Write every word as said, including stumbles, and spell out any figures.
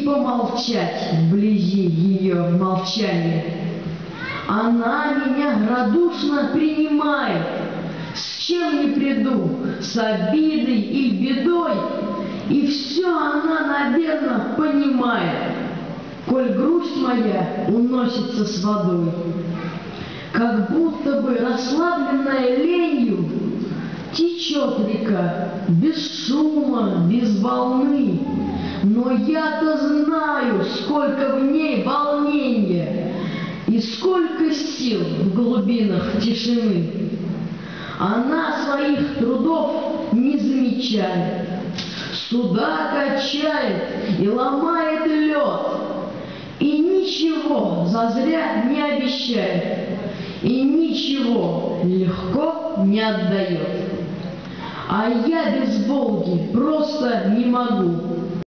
помолчать вблизи ее молчания. Она меня радушно принимает, с чем не приду, с обидой и бедой, и все она, наверное, понимает, коль грусть моя уносится с водой. Как будто бы расслабленная ленью течет река, без шума, без волны, но я-то знаю, сколько в ней волнения и сколько сил в глубинах тишины. Она своих трудов не замечает, суда качает и ломает лед, и ничего зазря не обещает, и ничего легко не отдает. А я без Волги просто не могу.